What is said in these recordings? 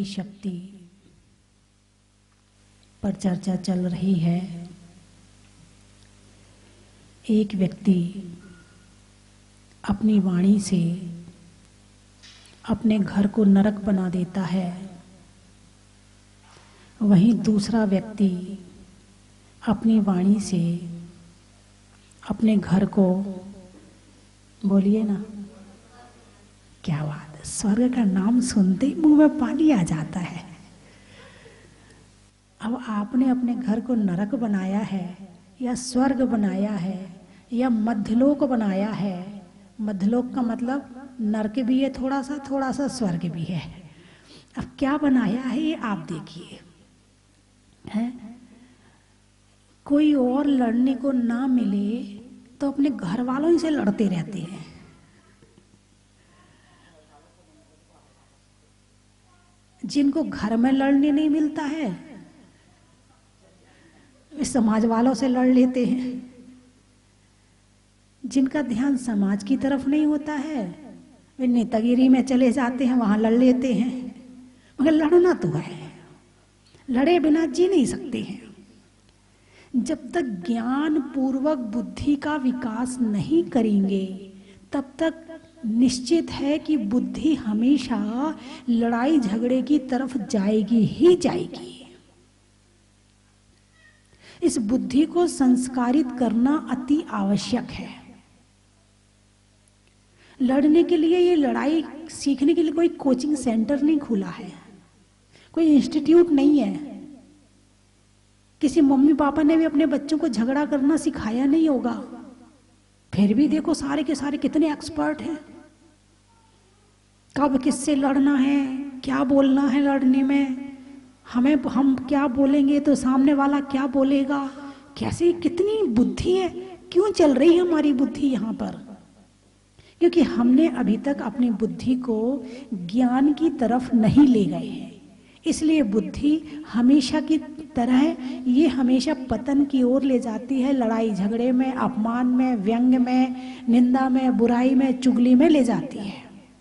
शक्ति पर चर्चा चल रही है। एक व्यक्ति अपनी वाणी से अपने घर को नरक बना देता है, वहीं दूसरा व्यक्ति अपनी वाणी से अपने घर को, बोलिए ना, क्या बात है, स्वर्ग का नाम सुनते ही मुंह में पानी आ जाता है। अब आपने अपने घर को नरक बनाया है या स्वर्ग बनाया है या मध्यलोक बनाया है। मध्यलोक का मतलब नरक भी है, थोड़ा सा स्वर्ग भी है। अब क्या बनाया है ये आप देखिए। है कोई और लड़ने को ना मिले तो अपने घर वालों ही से लड़ते रहते हैं। जिनको घर में लड़ने नहीं मिलता है वे समाज वालों से लड़ लेते हैं। जिनका ध्यान समाज की तरफ नहीं होता है वे नेतागिरी में चले जाते हैं, वहां लड़ लेते हैं। मगर लड़ना तो है, लड़े बिना जी नहीं सकते हैं। जब तक ज्ञान पूर्वक बुद्धि का विकास नहीं करेंगे तब तक निश्चित है कि बुद्धि हमेशा लड़ाई झगड़े की तरफ जाएगी ही जाएगी। इस बुद्धि को संस्कारित करना अति आवश्यक है। लड़ने के लिए, ये लड़ाई सीखने के लिए कोई कोचिंग सेंटर नहीं खुला है, कोई इंस्टीट्यूट नहीं है। किसी मम्मी पापा ने भी अपने बच्चों को झगड़ा करना सिखाया नहीं होगा। फिर भी देखो सारे के सारे कितने एक्सपर्ट हैं। कब किससे लड़ना है, क्या बोलना है लड़ने में, हम क्या बोलेंगे तो सामने वाला क्या बोलेगा, कैसे, कितनी बुद्धि है। क्यों चल रही है हमारी बुद्धि यहाँ पर? क्योंकि हमने अभी तक अपनी बुद्धि को ज्ञान की तरफ नहीं ले गए हैं। इसलिए बुद्धि हमेशा की तरह ये हमेशा पतन की ओर ले जाती है, लड़ाई झगड़े में, अपमान में, व्यंग में, निंदा में, बुराई में, चुगली में ले जाती है।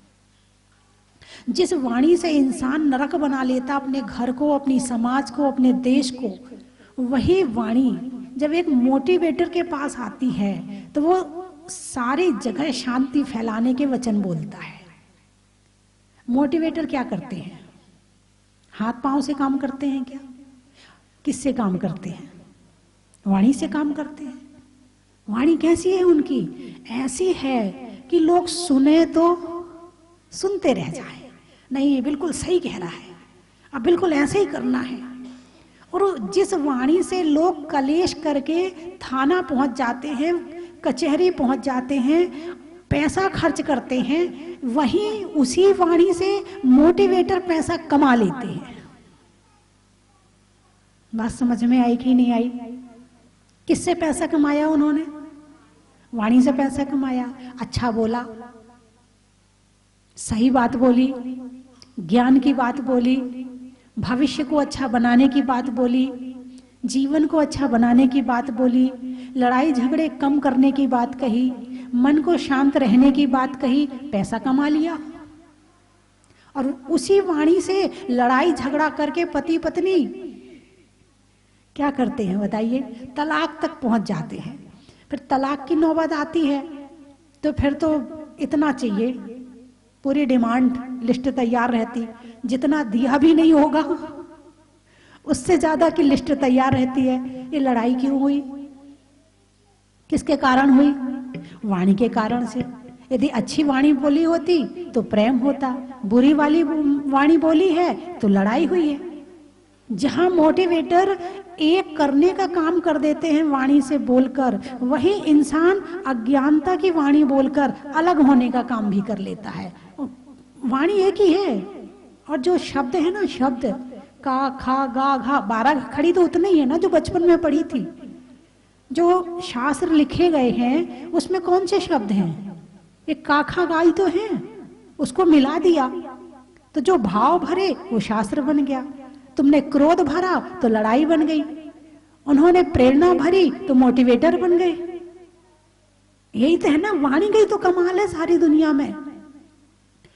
जिस वाणी से इंसान नरक बना लेता अपने घर को, अपनी समाज को, अपने देश को, वही वाणी जब एक मोटिवेटर के पास आती है तो वो सारी जगह शांति फैलाने के वचन बोलता है। मोटिवेटर क्या करते हैं? हाथ पांव से काम करते हैं क्या? किससे काम करते हैं? वाणी से काम करते हैं। वाणी कैसी है उनकी? ऐसी है कि लोग सुने तो सुनते रह जाएं। नहीं, बिल्कुल सही कह रहा है, अब बिल्कुल ऐसे ही करना है। और जिस वाणी से लोग कलेश करके थाना पहुंच जाते हैं, कचहरी पहुंच जाते हैं, पैसा खर्च करते हैं, वहीं उसी वाणी से मोटिवेटर पैसा कमा लेते हैं। बात समझ में आई कि नहीं आई? किससे पैसा कमाया उन्होंने? वाणी से पैसा कमाया। अच्छा बोला, सही बात बोली, ज्ञान की बात बोली, भविष्य को अच्छा बनाने की बात बोली, जीवन को अच्छा बनाने की बात बोली, लड़ाई झगड़े कम करने की बात कही, मन को शांत रहने की बात कही, पैसा कमा लिया। और उसी वाणी से लड़ाई झगड़ा करके पति पत्नी क्या करते हैं बताइए? तलाक तक पहुंच जाते हैं। फिर तलाक की नौबत आती है तो फिर तो इतना चाहिए, पूरी डिमांड लिस्ट तैयार रहती, जितना दिया भी नहीं होगा उससे ज्यादा की लिस्ट तैयार रहती है। ये लड़ाई क्यों हुई? किसके कारण हुई? वाणी के कारण से। यदि अच्छी वाणी बोली होती तो प्रेम होता, बुरी वाली वाणी बोली है तो लड़ाई हुई है। जहां मोटिवेटर एक करने का काम कर देते हैं वाणी से बोलकर, वही इंसान अज्ञानता की वाणी बोलकर अलग होने का काम भी कर लेता है। वाणी एक ही है और जो शब्द है ना, शब्द का, खा, गा, घा, 12 खड़ी तो उतनी ही है ना जो बचपन में पढ़ी थी। जो शास्त्र लिखे गए हैं उसमें कौन से शब्द हैं? एक का, खा, गा ही तो है। उसको मिला दिया तो जो भाव भरे वो शास्त्र बन गया। तुमने क्रोध भरा तो लड़ाई बन गई, उन्होंने प्रेरणा भरी तो मोटिवेटर बन गए। यही तो है ना, वाणी गई तो कमाल है सारी दुनिया में।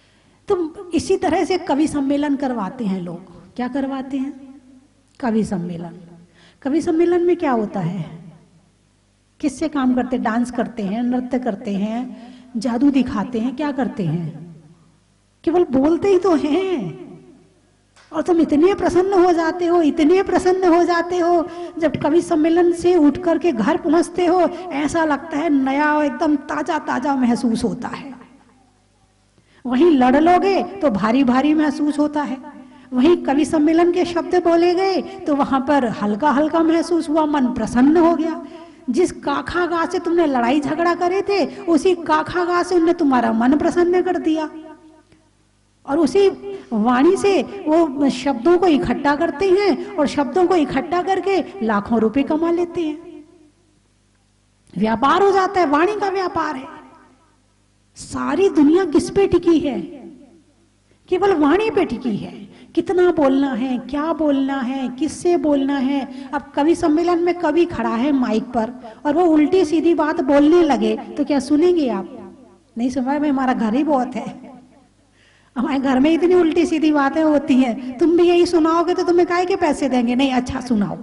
तो इसी तरह से कवि सम्मेलन करवाते हैं लोग। क्या करवाते हैं? कवि सम्मेलन। कवि सम्मेलन में क्या होता है? किससे काम करते हैं? डांस करते हैं, नृत्य करते हैं, जादू दिखाते हैं, क्या करते हैं? केवल बोलते ही तो हैं। और तुम इतने प्रसन्न हो जाते हो, इतने प्रसन्न हो जाते हो, जब कवि सम्मेलन से उठ करके घर पहुंचते हो, ऐसा लगता है नया एकदम ताजा ताजा महसूस होता है। वहीं लड़ लोगे तो भारी भारी महसूस होता है। वहीं कवि सम्मेलन के शब्द बोले गए तो वहां पर हल्का हल्का महसूस हुआ, मन प्रसन्न हो गया। जिस काखा गा से तुमने लड़ाई झगड़ा करे थे, उसी काखा गा से उन्हें तुम्हारा मन प्रसन्न कर दिया। और उसी वाणी से वो शब्दों को इकट्ठा करते हैं और शब्दों को इकट्ठा करके लाखों रुपए कमा लेते हैं। व्यापार हो जाता है, वाणी का व्यापार है। सारी दुनिया किस पे टिकी है? केवल वाणी पे टिकी है। कितना बोलना है, क्या बोलना है, किससे बोलना है। अब कवि सम्मेलन में कवि खड़ा है माइक पर और वो उल्टी सीधी बात बोलने लगे तो क्या सुनेंगे आप? नहीं सुना। भाई हमारा घर ही बहुत है, हमारे घर में इतनी उल्टी सीधी बातें होती हैं, तुम भी यही सुनाओगे तो तुम्हें काहे के पैसे देंगे? नहीं, अच्छा सुनाओ।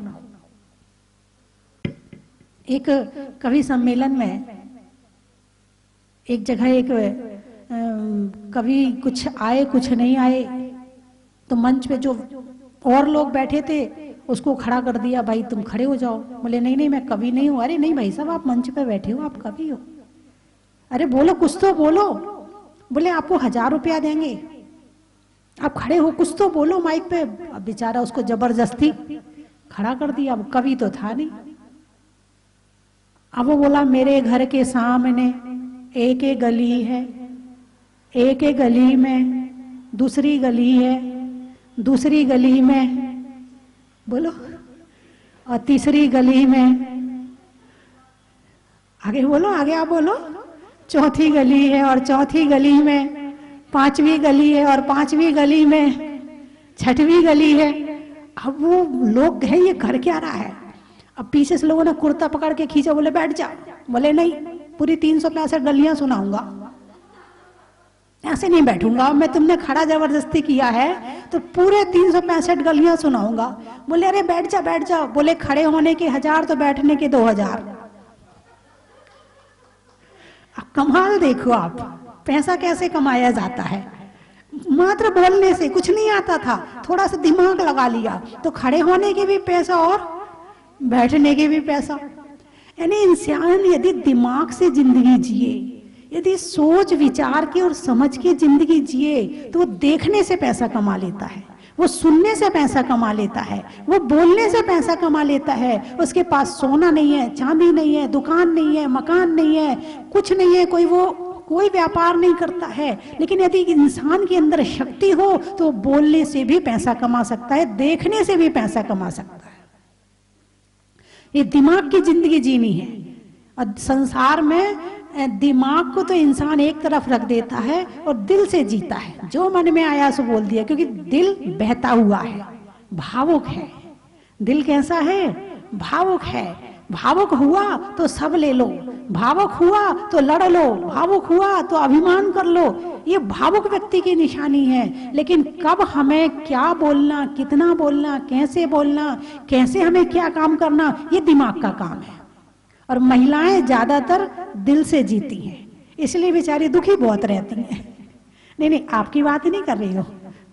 एक कवि सम्मेलन में एक जगह एक कवि कुछ आए कुछ नहीं आए, तो मंच पे जो और लोग बैठे थे उसको खड़ा कर दिया, भाई तुम खड़े हो जाओ। बोले नहीं नहीं मैं कवि नहीं हूँ। अरे नहीं भाई साहब, आप मंच पे बैठे हो, आप कवि हो। अरे बोलो, कुछ तो बोलो। बोले आपको 1000 रुपया देंगे, आप खड़े हो, कुछ तो बोलो माइक पे। अब बेचारा उसको जबरदस्ती खड़ा कर दिया। अब कवि तो था नहीं। अब वो बोला मेरे घर के सामने एक एक गली है, एक एक गली में दूसरी गली है, दूसरी गली में बोलो, और तीसरी गली में, आगे बोलो, आगे आप बोलो, चौथी गली है और चौथी गली में, पांचवी गली है और पांचवी गली में छठवीं गली है। अब वो लोग गए ये कर क्या रहा है? अब पीछे से लोगों ने कुर्ता पकड़ के खींचा, बोले बैठ जा। बोले नहीं, पूरी 365 गलियां सुनाऊंगा, ऐसे नहीं बैठूंगा मैं। तुमने खड़ा जबरदस्ती किया है तो पूरे 365 गलियां सुनाऊंगा। बोले अरे बैठ जा बैठ जा। बोले खड़े होने के 1000 तो बैठने के 2000। अब कमाल देखो आप, पैसा कैसे कमाया जाता है। मात्र बोलने से कुछ नहीं आता था, थोड़ा सा दिमाग लगा लिया तो खड़े होने के भी पैसा और बैठने के भी पैसा। यानी इंसान यदि दिमाग से जिंदगी जिए, यदि सोच विचार के और समझ के जिंदगी जिए, तो वो देखने से पैसा कमा लेता है, वो सुनने से पैसा कमा लेता है, वो बोलने से पैसा कमा लेता है। उसके पास सोना नहीं है, चांदी नहीं है, दुकान नहीं है, मकान नहीं है, कुछ नहीं है, कोई व्यापार नहीं करता है, लेकिन यदि इंसान के अंदर शक्ति हो तो बोलने से भी पैसा कमा सकता है, देखने से भी पैसा कमा सकता है। ये दिमाग की जिंदगी जीनी है। और संसार में दिमाग को तो इंसान एक तरफ रख देता है और दिल से जीता है, जो मन में आया सो बोल दिया, क्योंकि दिल बहता हुआ है, भावुक है। दिल कैसा है? भावुक है। भावुक हुआ तो सब ले लो, भावुक हुआ तो लड़ लो, भावुक हुआ तो अभिमान कर लो। ये भावुक व्यक्ति की निशानी है। लेकिन कब हमें क्या बोलना, कितना बोलना, कैसे हमें क्या काम करना, ये दिमाग का काम है। और महिलाएं ज्यादातर दिल से जीती हैं, इसलिए बेचारी दुखी बहुत रहती हैं। नहीं, आपकी बात ही नहीं कर रही हो।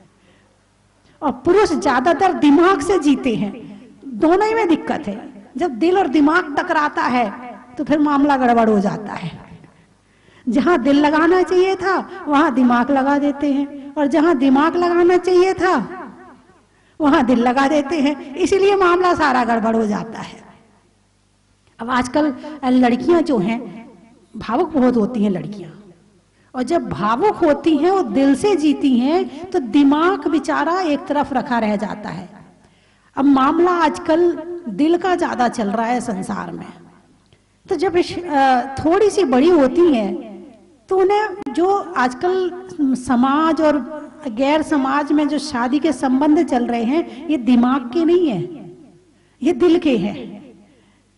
और पुरुष ज्यादातर दिमाग से जीते हैं। दोनों ही में दिक्कत है। जब दिल और दिमाग टकराता है तो फिर मामला गड़बड़ हो जाता है। जहां दिल लगाना चाहिए था वहां दिमाग लगा देते हैं, और जहां दिमाग लगाना चाहिए था वहां दिल लगा देते हैं, इसीलिए मामला सारा गड़बड़ हो जाता है। अब आजकल लड़कियां जो हैं भावुक बहुत होती हैं लड़कियां, और जब भावुक होती हैं वो दिल से जीती हैं तो दिमाग बेचारा एक तरफ रखा रह जाता है। अब मामला आजकल दिल का ज्यादा चल रहा है संसार में। तो जब थोड़ी सी बड़ी होती हैं तो उन्हें जो आजकल समाज और गैर समाज में जो शादी के संबंध चल रहे हैं, ये दिमाग के नहीं है, ये दिल के हैं।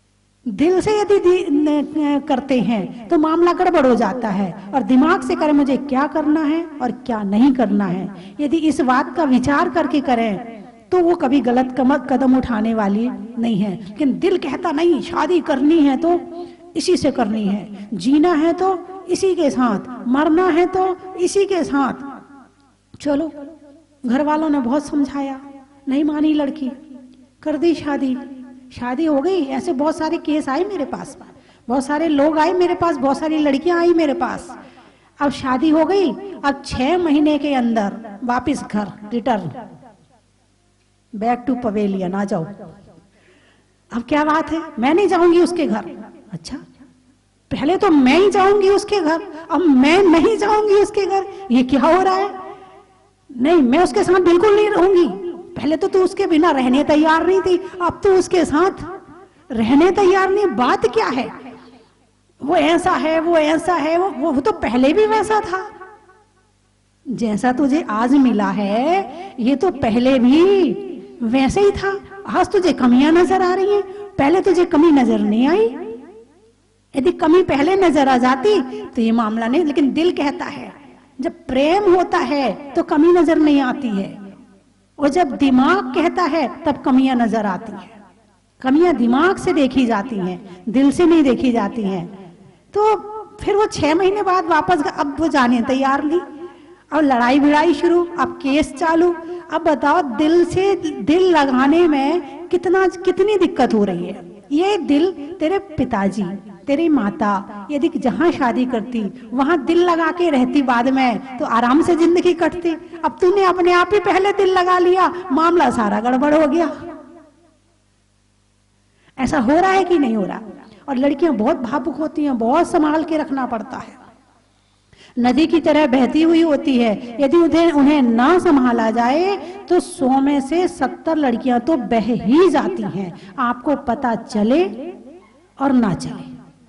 दिल से यदि करते हैं तो मामला गड़बड़ हो जाता है, और दिमाग से करें मुझे क्या करना है और क्या नहीं करना है, यदि इस बात का विचार करके करें तो वो कभी गलत कदम उठाने वाली नहीं है। लेकिन दिल कहता नहीं, शादी करनी है तो इसी से करनी है, जीना है तो इसी के साथ, मरना है तो इसी के साथ। चलो, घर वालों ने बहुत समझाया, नहीं मानी लड़की, कर दी शादी। शादी हो गई। ऐसे बहुत सारे केस आए मेरे पास, बहुत सारे लोग आए मेरे पास, बहुत सारी लड़कियां आई मेरे पास। अब शादी हो गई, अब 6 महीने के अंदर वापस घर, रिटर्न बैक टू पवेलियन, आ जाओ। अब क्या बात है, मैं नहीं जाऊंगी उसके घर। अच्छा, पहले तो मैं ही जाऊंगी उसके घर, अब मैं नहीं जाऊंगी उसके घर, ये क्या हो रहा है? नहीं, मैं उसके साथ बिल्कुल नहीं रहूंगी। पहले तो तू उसके बिना रहने तैयार नहीं थी, अब तो उसके साथ रहने तैयार नहीं। बात क्या है? वो ऐसा है, वो ऐसा है, वो तो पहले भी वैसा था। जैसा तुझे आज मिला है ये तो पहले भी वैसे ही था। आज तुझे कमियां नजर आ रही हैं, पहले तुझे कमी नजर नहीं आई। यदि कमी पहले नजर आ जाती तो ये मामला नहीं। लेकिन दिल कहता है, जब प्रेम होता है तो कमी नजर नहीं आती है, और जब दिमाग कहता है तब कमियां नजर आती हैं। कमियां दिमाग से देखी जाती हैं, दिल से नहीं देखी जाती हैं। तो फिर वो 6 महीने बाद वापस, अब वो जाने तैयार नहीं। अब लड़ाई भिड़ाई शुरू, अब केस चालू। अब बताओ, दिल से दिल लगाने में कितनी दिक्कत हो रही है। ये दिल तेरे पिताजी, तेरी माता यदि जहां शादी करती वहां दिल लगा के रहती, बाद में तो आराम से जिंदगी कटती। अब तूने अपने आप ही पहले दिल लगा लिया, मामला सारा गड़बड़ हो गया। ऐसा हो रहा है कि नहीं हो रहा? और लड़कियां बहुत भावुक होती हैं, बहुत संभाल के रखना पड़ता है। नदी की तरह बहती हुई होती है, यदि उन्हें ना संभाला जाए तो 100 में से 70 लड़कियां तो बह ही जाती हैं, आपको पता चले और ना चले।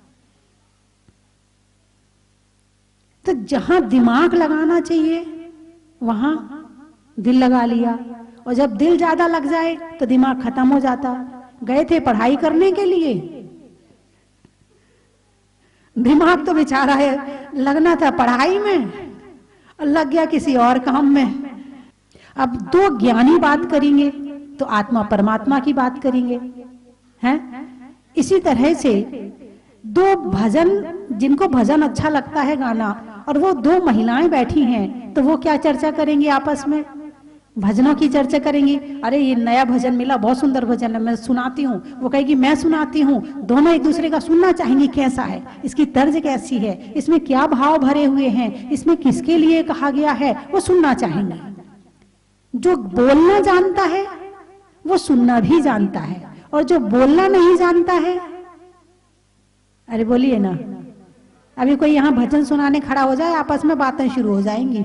तो जहां दिमाग लगाना चाहिए वहां दिल लगा लिया, और जब दिल ज्यादा लग जाए तो दिमाग खत्म हो जाता। गए थे पढ़ाई करने के लिए, दिमाग तो बेचारा है लगना था पढ़ाई में और लग गया किसी और काम में। अब 2 ज्ञानी बात करेंगे तो आत्मा परमात्मा की बात करेंगे, हैं? इसी तरह से 2 भजन, जिनको भजन अच्छा लगता है गाना, और वो 2 महिलाएं बैठी हैं, तो वो क्या चर्चा करेंगी आपस में? भजनों की चर्चा करेंगी। अरे ये नया भजन मिला, बहुत सुंदर भजन है, मैं सुनाती हूँ। वो कहेगी मैं सुनाती हूँ। दोनों एक दूसरे का सुनना चाहेंगी, कैसा है, इसकी तर्ज कैसी है, इसमें क्या भाव भरे हुए हैं, इसमें किसके लिए कहा गया है, वो सुनना चाहेंगे। जो बोलना जानता है वो सुनना भी जानता है, और जो बोलना नहीं जानता है, अरे बोलिए ना, अभी कोई यहाँ भजन सुनाने खड़ा हो जाए, आपस में बातें शुरू हो जाएंगी।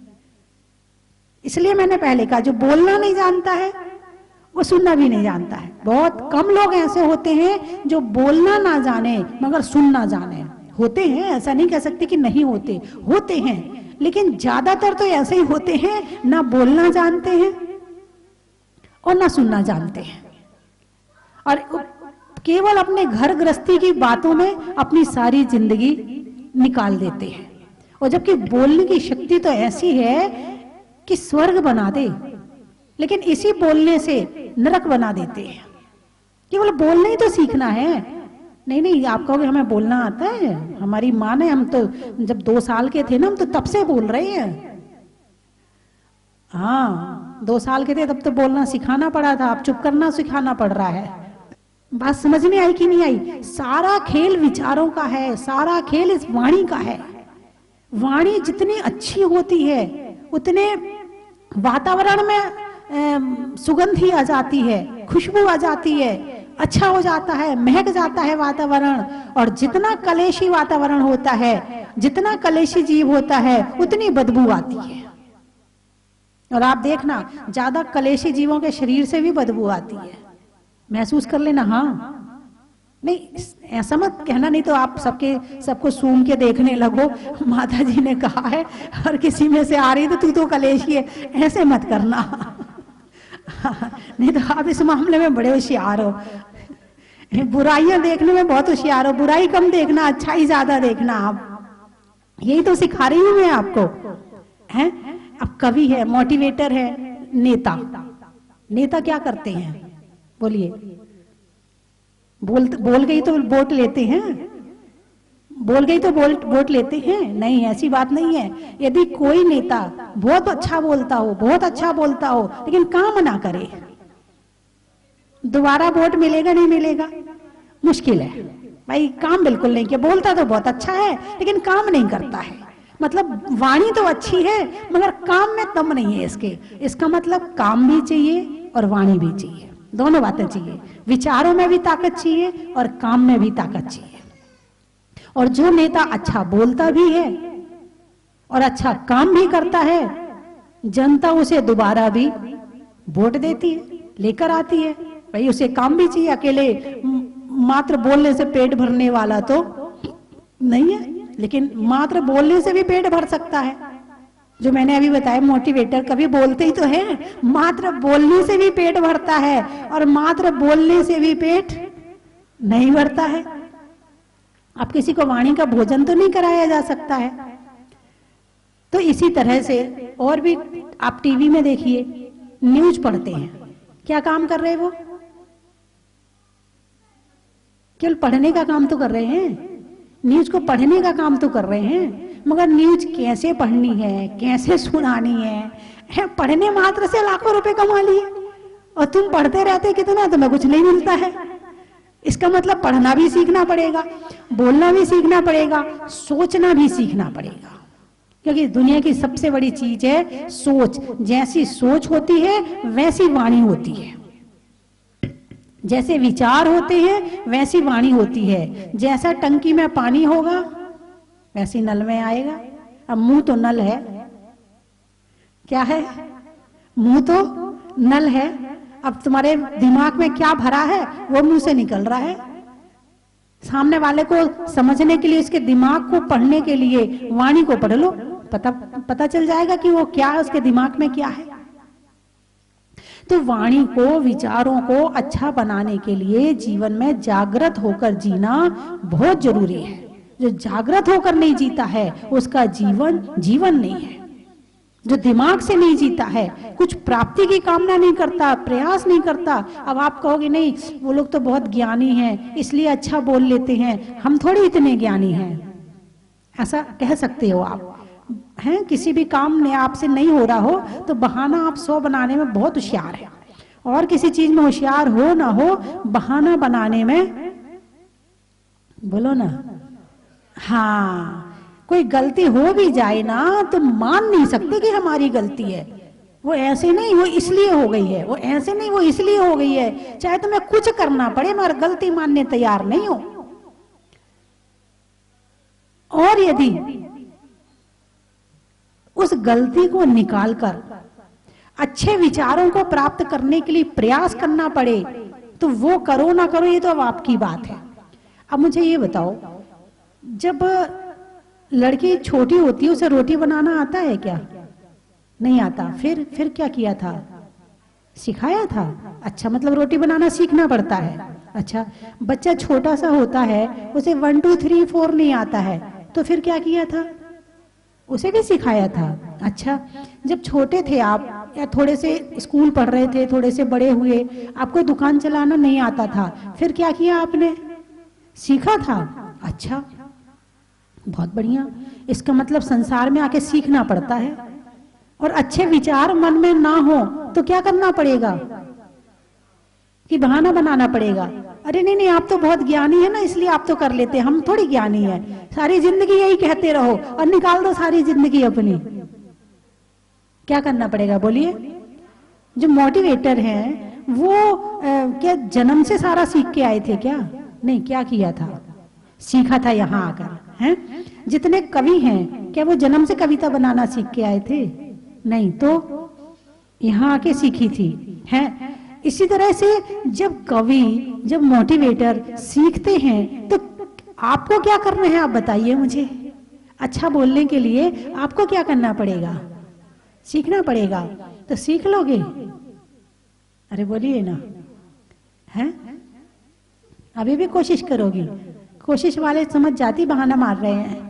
इसलिए मैंने पहले कहा, जो बोलना नहीं जानता है वो सुनना भी नहीं जानता है। बहुत कम लोग ऐसे होते हैं जो बोलना ना जाने मगर सुनना जाने। होते हैं, ऐसा नहीं कह सकते कि नहीं होते, होते हैं, लेकिन ज्यादातर तो ऐसे ही होते हैं, ना बोलना जानते हैं और ना सुनना जानते हैं, और केवल अपने घर गृहस्थी की बातों में अपनी सारी जिंदगी निकाल देते हैं। और जबकि बोलने की शक्ति तो ऐसी है कि स्वर्ग बना दे, लेकिन इसी बोलने से नरक बना देते हैं। केवल बोलना ही तो सीखना है। नहीं नहीं, आप कहोगे हमें बोलना आता है, हमारी माँ ने, हम तो जब 2 साल के थे ना, हम तो तब से बोल रहे हैं। हाँ, 2 साल के थे तब तो बोलना सिखाना पड़ा था, अब चुप करना सिखाना पड़ रहा है। बात समझ में आई कि नहीं आई? सारा खेल विचारों का है, सारा खेल इस वाणी का है। वाणी जितनी अच्छी होती है उतने वातावरण में सुगंधी आ जाती है, खुशबू आ जाती है, अच्छा हो जाता है, महक जाता है वातावरण। और जितना कलेशी वातावरण होता है, जितना कलेशी जीव होता है, उतनी बदबू आती है। और आप देखना, ज्यादा कलेशी जीवों के शरीर से भी बदबू आती है, महसूस कर लेना। हाँ, नहीं ऐसा मत कहना, नहीं तो आप सबको सूंघ के देखने लगो, माता जी ने कहा है हर किसी में से आ रही तो तू तो कलेशी है, ऐसे मत करना। नहीं तो आप इस मामले में बड़े होशियार हो। बुराइयां देखने में बहुत होशियार हो, बुराई कम देखना, अच्छाई ज्यादा देखना। आप यही तो सिखा रही हूं मैं आपको, हैं? अब कवि है, मोटिवेटर है, नेता। नेता क्या करते हैं बोलिए? बोल गई तो वोट लेते हैं, बोल गई तो वोट लेते हैं? नहीं, ऐसी बात नहीं है। यदि कोई नेता बहुत अच्छा बोलता हो, बहुत अच्छा बोलता हो, लेकिन काम ना करे, दोबारा वोट मिलेगा नहीं मिलेगा? मुश्किल है भाई। काम बिल्कुल नहीं किया, बोलता तो बहुत अच्छा है लेकिन काम नहीं करता है। मतलब वाणी तो अच्छी है मगर काम में दम नहीं है इसके। इसका मतलब काम भी चाहिए और वाणी भी चाहिए, दोनों बातें चाहिए। विचारों में भी ताकत चाहिए और काम में भी ताकत चाहिए। और जो नेता अच्छा बोलता भी है और अच्छा काम भी करता है, जनता उसे दोबारा भी वोट देती है, लेकर आती है। भाई उसे काम भी चाहिए, अकेले मात्र बोलने से पेट भरने वाला तो नहीं है, लेकिन मात्र बोलने से भी पेट भर सकता है। जो मैंने अभी बताया, मोटिवेटर कभी बोलते ही तो है, मात्र बोलने से भी पेट भरता है और मात्र बोलने से भी पेट नहीं भरता है। अब किसी को वाणी का भोजन तो नहीं कराया जा सकता है। तो इसी तरह से और भी आप टीवी में देखिए, न्यूज पढ़ते हैं, क्या काम कर रहे हैं वो? केवल पढ़ने का काम तो कर रहे हैं, न्यूज को पढ़ने का काम तो कर रहे हैं, मगर न्यूज कैसे पढ़नी है, कैसे सुनानी है, पढ़ने मात्र से लाखों रुपए कमा लिए और तुम पढ़ते रहते कितना, तुम्हें कुछ नहीं मिलता है। इसका मतलब पढ़ना भी सीखना पड़ेगा, बोलना भी सीखना पड़ेगा, सोचना भी सीखना पड़ेगा। क्योंकि दुनिया की सबसे बड़ी चीज है सोच। जैसी सोच होती है वैसी वाणी होती है, जैसे विचार होते हैं वैसी वाणी होती है। जैसा टंकी में पानी होगा वैसी नल में आएगा। अब मुंह तो नल है, क्या है? मुंह तो नल है। अब तुम्हारे दिमाग में क्या भरा है वो मुंह से निकल रहा है। सामने वाले को समझने के लिए, उसके दिमाग को पढ़ने के लिए वाणी को पढ़ लो, पता चल जाएगा कि वो क्या है, उसके दिमाग में क्या है। तो वाणी को, विचारों को अच्छा बनाने के लिए जीवन में जागृत होकर जीना बहुत जरूरी है। जो जागृत होकर नहीं जीता है उसका जीवन जीवन नहीं है। जो दिमाग से नहीं जीता है, कुछ प्राप्ति की कामना नहीं करता, प्रयास नहीं करता। अब आप कहोगे नहीं वो लोग तो बहुत ज्ञानी हैं इसलिए अच्छा बोल लेते हैं, हम थोड़ी इतने ज्ञानी हैं, ऐसा कह सकते हो आप हैं। किसी भी काम ने आपसे नहीं हो रहा हो तो बहाना आप 100 बनाने में बहुत होशियार है, और किसी चीज में होशियार हो ना हो, बहाना बनाने में, बोलो ना, हाँ, कोई गलती हो भी जाए ना तो मान नहीं सकते कि हमारी गलती है। वो ऐसे नहीं, वो इसलिए हो गई है, वो ऐसे नहीं, वो इसलिए हो गई है। चाहे तुम्हें कुछ करना पड़े मगर गलती मानने तैयार नहीं हो। और यदि उस गलती को निकालकर अच्छे विचारों को प्राप्त करने के लिए प्रयास करना पड़े तो वो करो ना करो, ये तो अब आपकी बात है। अब मुझे ये बताओ, जब लड़की छोटी होती है उसे रोटी बनाना आता है क्या? नहीं आता। फिर क्या किया था? सिखाया था। अच्छा, मतलब रोटी बनाना सीखना पड़ता है। अच्छा, बच्चा छोटा सा होता है, उसे 1 2 3 4 नहीं आता है, तो फिर क्या किया था? उसे भी सिखाया था। अच्छा, जब छोटे थे आप या थोड़े से स्कूल पढ़ रहे थे, थोड़े से बड़े हुए, आपको दुकान चलाना नहीं आता था, फिर क्या किया आपने? सीखा था। अच्छा, बहुत बढ़िया। इसका मतलब संसार में आके सीखना पड़ता है। और अच्छे विचार मन में ना हो तो क्या करना पड़ेगा? कि बहाना बनाना पड़ेगा। अरे नहीं नहीं, आप तो बहुत ज्ञानी है ना इसलिए आप तो कर लेते, हम थोड़ी ज्ञानी है। सारी जिंदगी यही कहते रहो और निकाल दो सारी जिंदगी अपनी। क्या करना पड़ेगा बोलिए? जो मोटिवेटर हैं वो क्या जन्म से सारा सीख के आए थे क्या? नहीं, क्या किया था? सीखा था यहाँ आकर। हैं? जितने कवि हैं क्या वो जन्म से कविता बनाना सीख के आए थे? नहीं, तो यहाँ आके सीखी थी। हैं? इसी तरह से जब कवि, जब मोटिवेटर सीखते हैं तो आपको क्या करना है आप बताइए मुझे। अच्छा बोलने के लिए आपको क्या करना पड़ेगा? सीखना पड़ेगा। तो सीख लोगे? अरे बोलिए ना, हैं? अभी भी कोशिश करोगी? कोशिश वाले समझ जाती बहाना मार रहे हैं।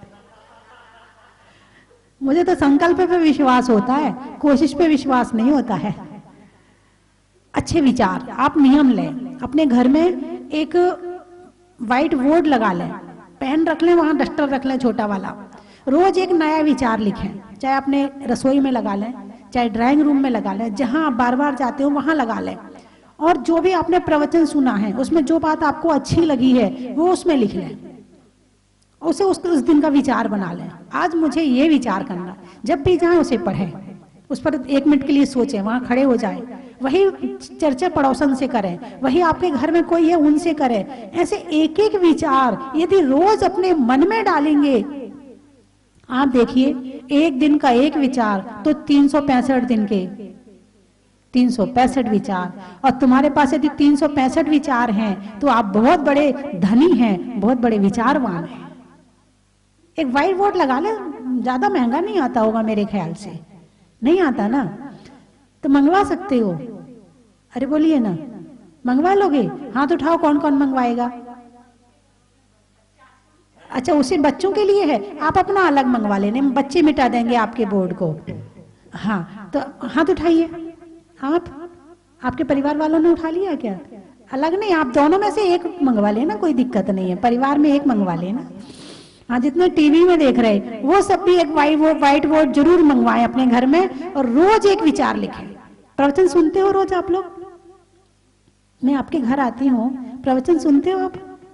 मुझे तो संकल्प पे विश्वास होता है, कोशिश पे विश्वास नहीं होता है। अच्छे विचार, आप नियम लें। अपने घर में एक व्हाइट बोर्ड लगा लें, पेन रख लें, वहां डस्टर रख लें छोटा वाला। रोज एक नया विचार लिखें, चाहे अपने रसोई में लगा लें, चाहे ड्राइंग रूम में लगा लें, जहां आप बार बार जाते हो वहां लगा लें। और जो भी आपने प्रवचन सुना है उसमें जो बात आपको अच्छी लगी है वो उसमें लिख लें, उसे उस दिन का विचार बना लें। आज मुझे ये विचार करना, जब भी जाए उसे पढ़ें, उस पर 1 मिनट के लिए सोचें, वहां खड़े हो जाएं, वही चर्चा पड़ोसन से करें, वही आपके घर में कोई है उनसे करें। ऐसे एक एक विचार यदि रोज अपने मन में डालेंगे, आप देखिए एक दिन का एक विचार तो 365 दिन के 365 विचार, और तुम्हारे पास यदि 365 विचार हैं तो आप बहुत बड़े धनी हैं, बहुत बड़े विचारवान हैं। एक व्हाइट बोर्ड लगा ले, ज्यादा महंगा नहीं आता होगा मेरे ख्याल से, नहीं आता ना, तो मंगवा सकते हो। अरे बोलिए ना, मंगवा लोगे? हाथ उठाओ, कौन कौन मंगवाएगा? अच्छा, उसे बच्चों के लिए है, आप अपना अलग मंगवा लेने, बच्चे मिटा देंगे आपके बोर्ड को। हाँ तो हाथ उठाइए। आप, आपके परिवार वालों ने उठा लिया क्या? अलग नहीं, आप दोनों में से एक मंगवा लेना, कोई दिक्कत नहीं है, परिवार में एक मंगवा लेना। हाँ, जितने टीवी में देख रहे वो सब भी एक व्हाइट बोर्ड जरूर मंगवाएं अपने घर में, और रोज एक विचार लिखें। प्रवचन सुनते हो रोज आप लोग? मैं आपके घर आती हूँ, प्रवचन सुनते हो आप?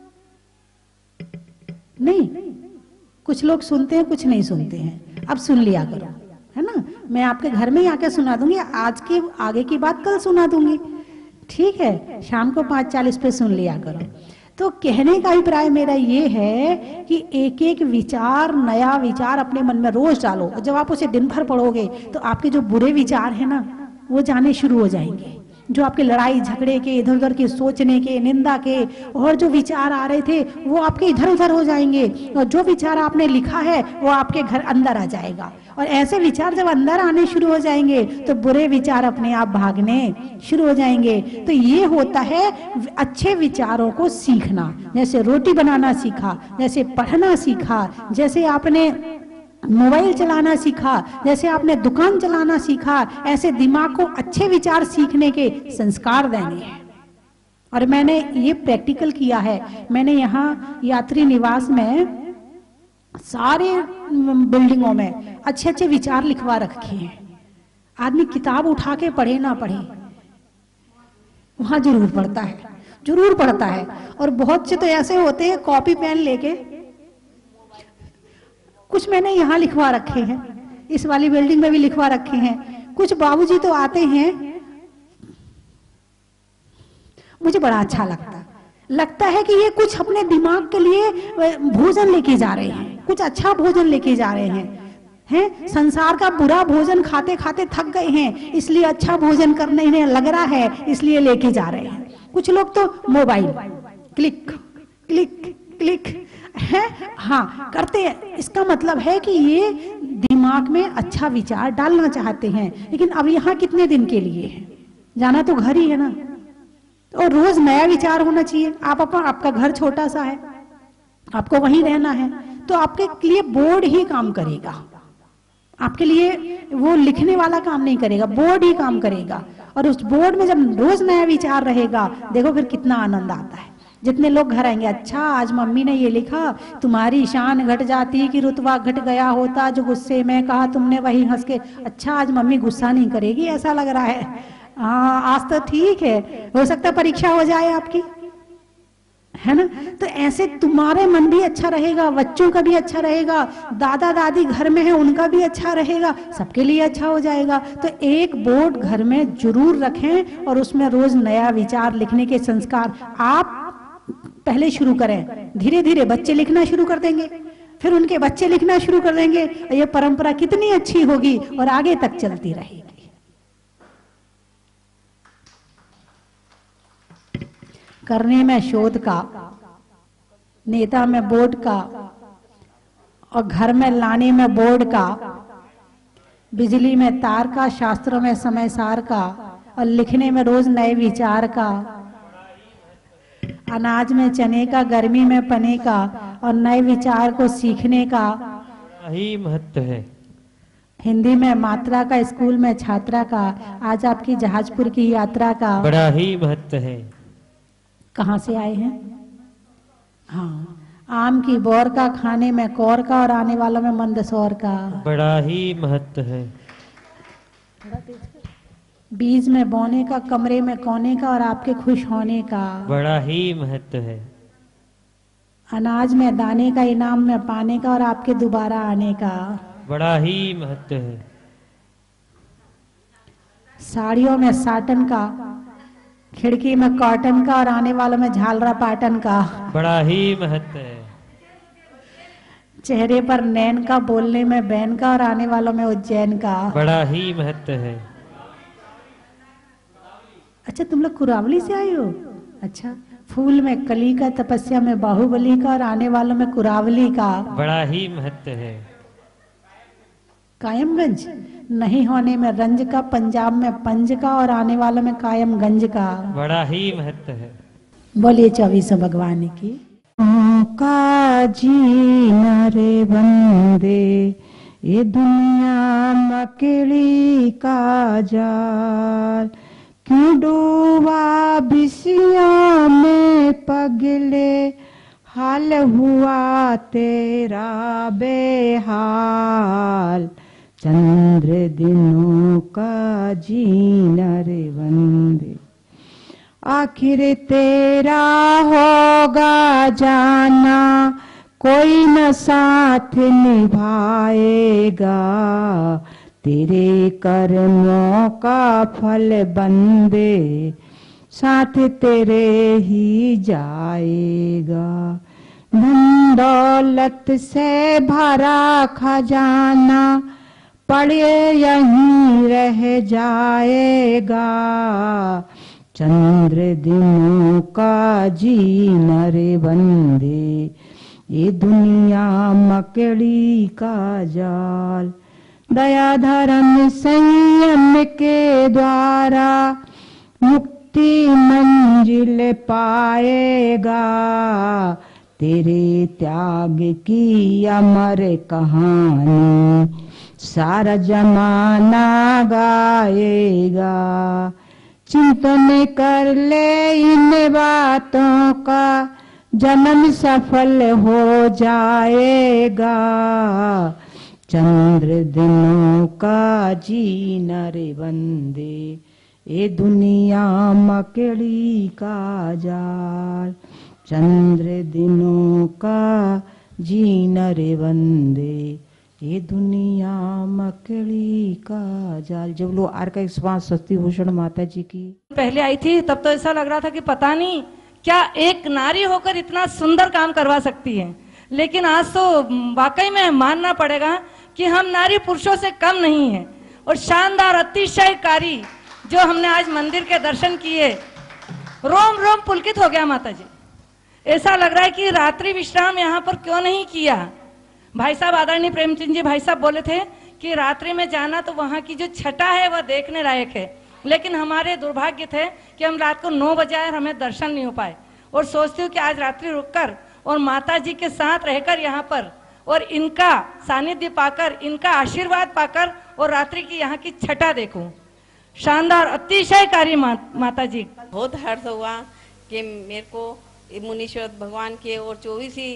नहीं, कुछ लोग सुनते हैं, कुछ नहीं सुनते हैं। अब सुन लिया करो, है ना। मैं आपके घर में ही आके सुना दूंगी, आज की आगे की बात कल सुना दूंगी, ठीक है। शाम को 5:40 पे सुन लिया करो। तो कहने का अभिप्राय मेरा ये है कि एक एक विचार, नया विचार अपने मन में रोज डालो। जब आप उसे दिन भर पढ़ोगे तो आपके जो बुरे विचार है ना वो जाने शुरू हो जाएंगे। जो आपके लड़ाई झगड़े के, इधर उधर के सोचने के, निंदा के और जो विचार आ रहे थे वो आपके इधर उधर हो जाएंगे, और जो विचार आपने लिखा है वो आपके घर अंदर आ जाएगा। और ऐसे विचार जब अंदर आने शुरू हो जाएंगे तो बुरे विचार अपने आप भागने शुरू हो जाएंगे। तो ये होता है अच्छे विचारों को सीखना। जैसे रोटी बनाना सीखा, जैसे पढ़ना सीखा, जैसे आपने मोबाइल चलाना सीखा, जैसे आपने दुकान चलाना सीखा, ऐसे दिमाग को अच्छे विचार सीखने के संस्कार देने हैं। और मैंने ये प्रैक्टिकल किया है। मैंने यहाँ यात्री निवास में सारे बिल्डिंगों में अच्छे अच्छे विचार लिखवा रखे हैं। आदमी किताब उठा के पढ़े ना पढ़े, वहां जरूर पढ़ता है, जरूर पढ़ता है। और बहुत से तो ऐसे होते हैं कॉपी पेन लेके, कुछ मैंने यहाँ लिखवा रखे हैं, इस वाली बिल्डिंग में भी लिखवा रखे हैं। कुछ बाबूजी तो आते हैं, मुझे बड़ा अच्छा लगता है कि ये कुछ अपने दिमाग के लिए भोजन लेके जा रहे हैं, कुछ अच्छा भोजन लेके जा रहे हैं। संसार का बुरा भोजन खाते खाते थक गए हैं, इसलिए अच्छा भोजन करने इन्हें लग रहा है, इसलिए लेके जा रहे हैं। कुछ लोग तो मोबाइल क्लिक क्लिक क्लिक है, हाँ करते हैं। इसका मतलब है कि ये दिमाग में अच्छा विचार डालना चाहते हैं, लेकिन अब यहाँ कितने दिन के लिए है, जाना तो घर ही है ना। और रोज नया विचार होना चाहिए। आपका घर छोटा सा है, आपको वहीं रहना है, तो आपके लिए बोर्ड ही काम करेगा, आपके लिए वो लिखने वाला काम नहीं करेगा, बोर्ड ही काम करेगा। और उस बोर्ड में जब रोज नया विचार रहेगा, देखो फिर कितना आनंद आता है। जितने लोग घर आएंगे, अच्छा आज मम्मी ने ये लिखा, तुम्हारी शान घट जाती कि रुतबा घट गया होता, जो गुस्से में कहा तुमने वही हंस के। अच्छा आज मम्मी गुस्सा नहीं करेगी, ऐसा लग रहा है। हाँ आज तो ठीक है, हो सकता है परीक्षा हो जाए आपकी, है ना। तो ऐसे तुम्हारे मन भी अच्छा रहेगा, बच्चों का भी अच्छा रहेगा, दादा दादी घर में है उनका भी अच्छा रहेगा, सबके लिए अच्छा हो जाएगा। तो एक बोर्ड घर में जरूर रखें और उसमें रोज नया विचार लिखने के संस्कार आप पहले शुरू करें। धीरे धीरे बच्चे लिखना शुरू कर देंगे, फिर उनके बच्चे लिखना शुरू कर देंगे। ये परंपरा कितनी अच्छी होगी और आगे तक चलती रहेगी। करने में शोध का, नेता में बोर्ड का, और घर में लाने में बोर्ड का, बिजली में तार का, शास्त्रों में समय सार का, और लिखने में रोज नए विचार का। अनाज में चने का, गर्मी में पने का और नए विचार को सीखने का बड़ा ही महत्व है। हिंदी में मात्रा का, स्कूल में छात्रा का, आज आपकी जहाजपुर की यात्रा का बड़ा ही महत्व है। कहाँ से आए हैं? हाँ, आम की बोर का, खाने में कौर का और आने वालों में मंदसौर का बड़ा ही महत्व है। बीज में बोने का, कमरे में कोने का और आपके खुश होने का बड़ा ही महत्व है। अनाज में दाने का, इनाम में पाने का और आपके दोबारा आने का बड़ा ही महत्व है। साड़ियों में साटन का, खिड़की में कॉटन का और आने वालों में झालरा पाटन का बड़ा ही महत्व है। चेहरे पर नैन का, बोलने में बैन का और आने वालों में उज्जैन का बड़ा ही महत्व है। अच्छा, तुम लोग कुरावली से आए हो? अच्छा, फूल में कली का, तपस्या में बाहुबली का और आने वालों में कुरावली का बड़ा ही महत्व है। कायमगंज नहीं होने में रंज का, पंजाब में पंज का और आने वालों में कायमगंज का बड़ा ही महत्व है। बोलिए 24 भगवान की। का जीना रे बंदे ये दुनिया मकेली का जाल, क्यों डूबा बिसिया में पगले, हाल हुआ तेरा बेहाल, चंद्र दिनों का जीना रे बंदे, आखिर तेरा होगा जाना, कोई न साथ निभाएगा, तेरे कर्मों का फल बंदे, साथ तेरे ही जाएगा। धन दौलत से भरा खजाना पड़े यहीं रह जाएगा, चंद्र दिनों का जीना रे बंदे, ये दुनिया मकड़ी का जाल, दया धर्म संयम के द्वारा मुक्ति मंजिल पाएगा, तेरे त्याग की अमर कहानी सारा जमाना गाएगा। चिंतन कर ले इन बातों का, जन्म सफल हो जाएगा, चंद्र दिनों का जीना रे बंदे, ये दुनिया मकड़ी का जाल, चंद्र दिनों का जीना रे बंदे, ये दुनिया मकड़ी का जाल। जब लोग आर का 105 स्वस्ति भूषण माता जी की पहले आई थी तब तो ऐसा लग रहा था कि पता नहीं क्या एक नारी होकर इतना सुंदर काम करवा सकती है, लेकिन आज तो वाकई में मानना पड़ेगा कि हम नारी पुरुषों से कम नहीं है। और शानदार अतिशयकारी जो हमने आज मंदिर के दर्शन किए, रोम रोम पुलकित हो गया माता जी। ऐसा लग रहा है कि रात्रि विश्राम यहाँ पर क्यों नहीं किया। भाई साहब आदरणीय प्रेमचंद जी भाई साहब बोले थे कि रात्रि में जाना तो वहाँ की जो छटा है वह देखने लायक है, लेकिन हमारे दुर्भाग्य थे कि हम रात को 9 बजे आए और हमें दर्शन नहीं हो पाए। और सोचती हूँ कि आज रात्रि रुककर और माता जी के साथ रहकर यहाँ पर और इनका सानिध्य पाकर, इनका आशीर्वाद पाकर और रात्रि की यहाँ की छटा देखूं। शानदार अतिशयकारी माता जी। बहुत हर्ष हुआ कि मेरे को मुनीश्वर भगवान के और 24 ही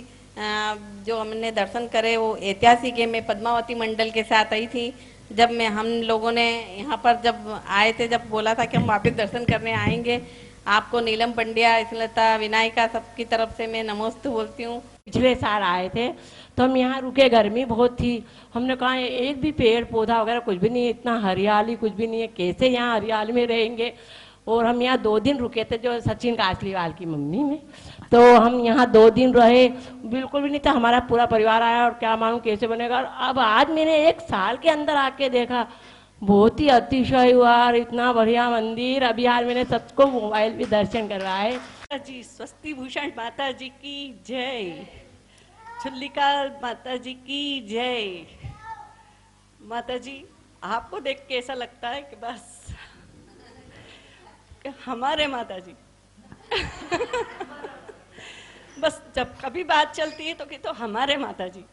जो हमने दर्शन करे वो ऐतिहासिक है। मैं पद्मावती मंडल के साथ आई थी। जब मैं हम लोगों ने यहाँ पर जब आए थे, जब बोला था कि हम वापस दर्शन करने आएंगे, आपको नीलम पंड्या, स्मिता, विनायका सबकी तरफ से मैं नमोस्तु बोलती हूँ। पिछले साल आए थे तो हम यहाँ रुके, गर्मी बहुत थी। हमने कहा एक भी पेड़ पौधा वगैरह कुछ भी नहीं है, इतना हरियाली कुछ भी नहीं है, कैसे यहाँ हरियाली में रहेंगे। और हम यहाँ 2 दिन रुके थे, जो सचिन कासलीवाल की मम्मी में, तो हम यहाँ 2 दिन रहे, बिल्कुल भी नहीं था। हमारा पूरा परिवार आया और क्या मालूम कैसे बनेगा। और अब आज मैंने 1 साल के अंदर आके देखा, बहुत ही अतिशय हुआ और इतना बढ़िया मंदिर। अभी आज मैंने सबको मोबाइल पे दर्शन करवाए। जी स्वस्ति भूषण माता जी की जय, छुल्लिका माता जी की जय। माता जी आपको देख के ऐसा लगता है कि बस हमारे माता जी बस जब कभी बात चलती है तो हमारे माता जी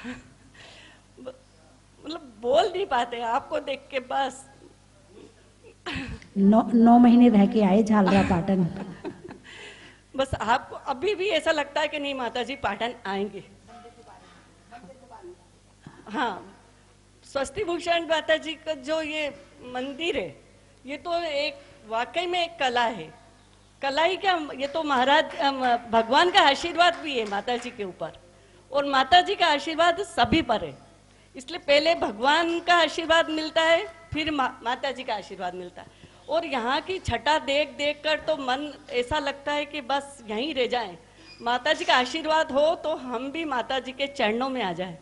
मतलब बोल नहीं पाते आपको देख के। बस 9 महीने रह के आए झालरा पाटन। बस आपको अभी भी ऐसा लगता है कि नहीं माता जी पाटन आएंगे। हाँ, स्वस्ति भूषण माता जी का जो ये मंदिर है, ये तो एक वाकई में एक कला है। कला ही क्या, ये तो महाराज भगवान का आशीर्वाद भी है माता जी के ऊपर, और माता जी का आशीर्वाद सभी पर है। इसलिए पहले भगवान का आशीर्वाद मिलता है, फिर माता जी का आशीर्वाद मिलता है। और यहाँ की छटा देख देख कर तो मन ऐसा लगता है कि बस यहीं रह जाएं। माता जी का आशीर्वाद हो तो हम भी माता जी के चरणों में आ जाएं।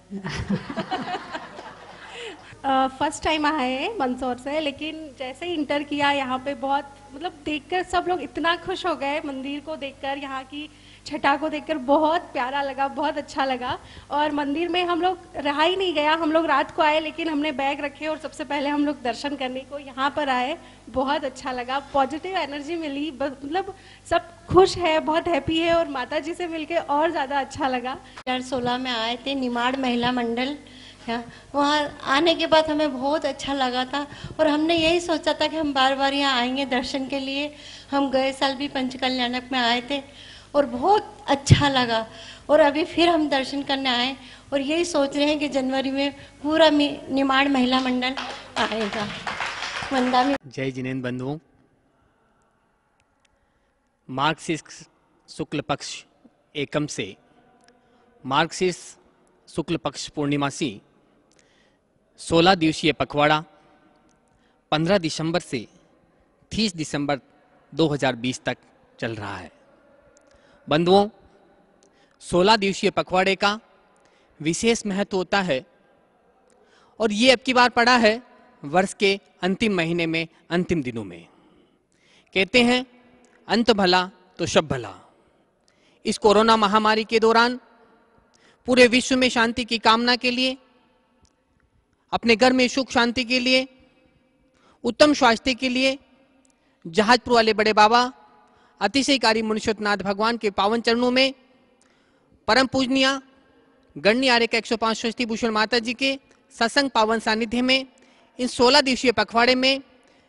फर्स्ट टाइम आए हैं मंदसौर से, लेकिन जैसे ही इंटर किया यहाँ पे बहुत मतलब देखकर सब लोग इतना खुश हो गए। मंदिर को देखकर, यहाँ की छटा को देखकर बहुत प्यारा लगा, बहुत अच्छा लगा। और मंदिर में हम लोग रहा ही नहीं गया, हम लोग रात को आए, लेकिन हमने बैग रखे और सबसे पहले हम लोग दर्शन करने को यहाँ पर आए। बहुत अच्छा लगा, पॉजिटिव एनर्जी मिली, मतलब सब खुश है, बहुत हैप्पी है, और माता जी से मिलके और ज़्यादा अच्छा लगा। 2016 में आए थे निमाड़ महिला मंडल, वहाँ आने के बाद हमें बहुत अच्छा लगा था, और हमने यही सोचा था कि हम बार बार यहाँ आएंगे दर्शन के लिए। हम गए साल भी पंचकल्याणक में आए थे और बहुत अच्छा लगा, और अभी फिर हम दर्शन करने आए, और यही सोच रहे हैं कि जनवरी में पूरा निमाड़ महिला मंडल आएगा। वंदा में जय जिनेन्द्र बंधुओं, मार्गशीर्ष शुक्ल पक्ष एकम से मार्गशीर्ष शुक्ल पक्ष पूर्णिमासी 16 दिवसीय पखवाड़ा 15 दिसंबर से 30 दिसंबर 2020 तक चल रहा है। बंधुओं, 16 दिवसीय पखवाड़े का विशेष महत्व होता है, और ये अब की बार पड़ा है वर्ष के अंतिम महीने में, अंतिम दिनों में। कहते हैं अंत भला तो सब भला। इस कोरोना महामारी के दौरान पूरे विश्व में शांति की कामना के लिए, अपने घर में सुख शांति के लिए, उत्तम स्वास्थ्य के लिए जहाजपुर वाले बड़े बाबा अतिशयकारी मुनीश्वरनाथ भगवान के पावन चरणों में परम पूजनीय गण्य आर्य का 105 स्वस्ति भूषण माता जी के सत्संग पावन सानिध्य में इन 16 दिवसीय पखवाड़े में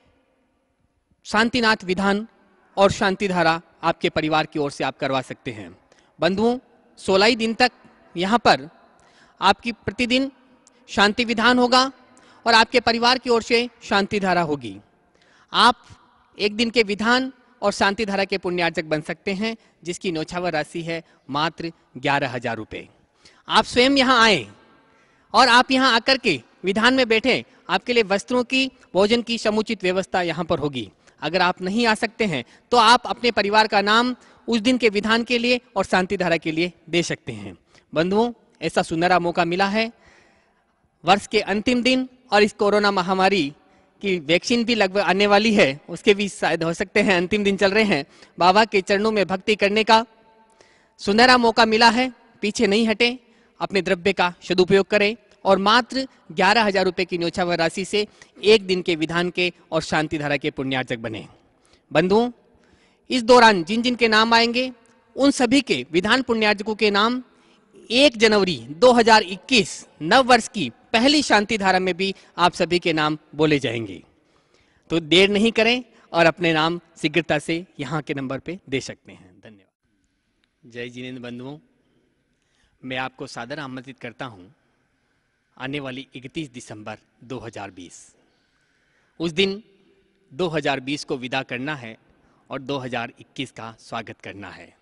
शांतिनाथ विधान और शांति धारा आपके परिवार की ओर से आप करवा सकते हैं। बंधुओं, 16 ही दिन तक यहाँ पर आपकी प्रतिदिन शांति विधान होगा और आपके परिवार की ओर से शांति धारा होगी। आप एक दिन के विधान और शांति धारा के पुण्यार्जक बन सकते हैं, जिसकी न्यौछावर राशि है मात्र 11,000 रुपये। आप स्वयं यहाँ आए और आप यहाँ आकर के विधान में बैठे, आपके लिए वस्त्रों की, भोजन की समुचित व्यवस्था यहाँ पर होगी। अगर आप नहीं आ सकते हैं तो आप अपने परिवार का नाम उस दिन के विधान के लिए और शांति धारा के लिए दे सकते हैं। बंधुओं, ऐसा सुनहरा मौका मिला है, वर्ष के अंतिम दिन, और इस कोरोना महामारी की वैक्सीन भी लगभग आने वाली है, उसके भी शायद हो सकते हैं अंतिम दिन चल रहे हैं। बाबा के चरणों में भक्ति करने का सुनहरा मौका मिला है, पीछे नहीं हटें, अपने द्रव्य का सदुपयोग करें और मात्र 11,000 रुपये की न्यौछावर राशि से एक दिन के विधान के और शांति धारा के पुण्यार्जक बने। बंधुओं, इस दौरान जिन जिन के नाम आएंगे उन सभी के विधान पुण्यार्जकों के नाम 1 जनवरी 2021 नव वर्ष की पहली शांति धारा में भी आप सभी के नाम बोले जाएंगे। तो देर नहीं करें और अपने नाम शीघ्रता से यहाँ के नंबर पे दे सकते हैं। धन्यवाद। जय जिनेन्द्र बंधुओं, मैं आपको सादर आमंत्रित करता हूँ आने वाली 31 दिसंबर 2020। उस दिन 2020 को विदा करना है और 2021 का स्वागत करना है।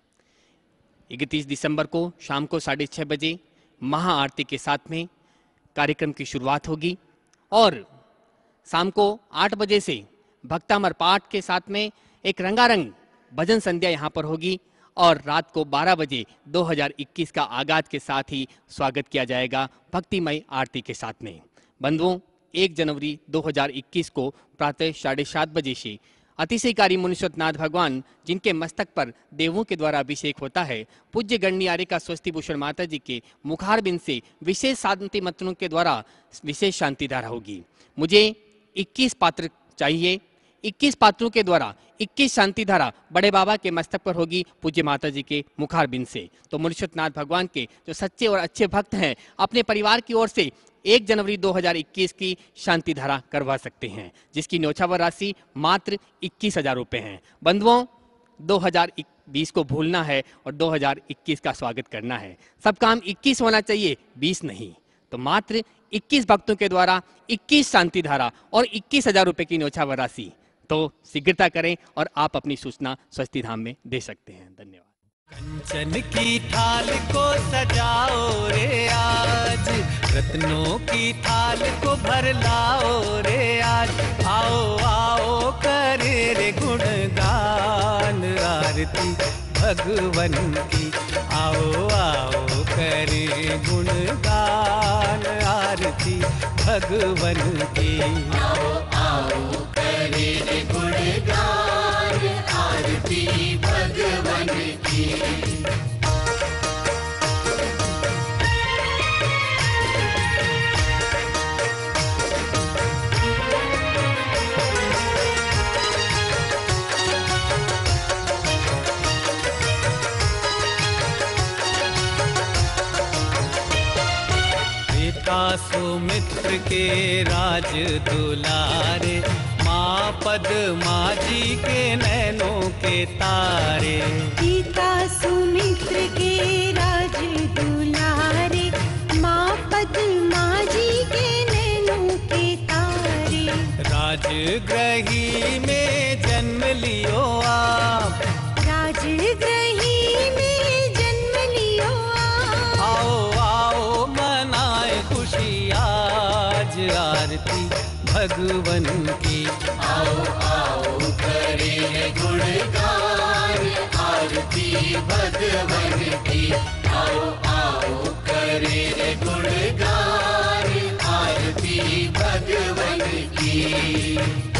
31 दिसंबर को शाम को 6:30 बजे महाआरती के साथ में कार्यक्रम की शुरुआत होगी और शाम को 8 बजे से भक्तामर पाठ के साथ में एक रंगारंग भजन संध्या यहाँ पर होगी और रात को 12 बजे 2021 का आगाज के साथ ही स्वागत किया जाएगा भक्तिमय आरती के साथ में। बंधुओं, 1 जनवरी 2021 को प्रातः 7:30 बजे से अतिशयकारी मुनीश्वरनाथ भगवान, जिनके मस्तक पर देवों के द्वारा अभिषेक होता है, पूज्य गण्य आर्य का स्वस्ति भूषण माता जी के मुखारबिंद से विशेष शांति मंत्रों के द्वारा विशेष शांति धारा होगी। मुझे 21 पात्र चाहिए, 21 पात्रों के द्वारा 21 शांति धारा बड़े बाबा के मस्तक पर होगी पूज्य माता जी के मुखारबिंद से। तो मुनीश्वरनाथ भगवान के जो सच्चे और अच्छे भक्त हैं अपने परिवार की ओर से 1 जनवरी 2021 की शांति धारा करवा सकते हैं, जिसकी न्योछावर राशि मात्र 21,000 रुपये है। बंधुओं, 2020 को भूलना है और 2021 का स्वागत करना है। सब काम 21 होना चाहिए, 20 नहीं। तो मात्र 21 भक्तों के द्वारा 21 शांति धारा और 21,000 रुपये की न्योछावर राशि। तो शीघ्रता करें और आप अपनी सूचना स्वस्ति धाम में दे सकते हैं। धन्यवाद। कंचन की थाल को सजाओ रे आज, रत्नों की थाल को भर लाओ रे आज। आओ आओ करे रे गुणगान आरती भगवन की। आओ आओ करे गुणगान आरती भगवन की। आओ आओ करे रे गुणगान आरती भगवन की। सुमित्र के राज दुलारे, माँ पद्मा जी के नैनों के तारे। पिता सुमित्र के राज दुलारे, माँ पद्मा जी के नैनों के तारे। राजगृही में जन्म लियो आप, राजगृही में जन्म लियो आप। आओ आओ मनाए खुशी आज आरती भगवन की। आओ आओ करे गुणगान आरती भगवन की। आओ आओ करे गुणगान आरती भगवन की।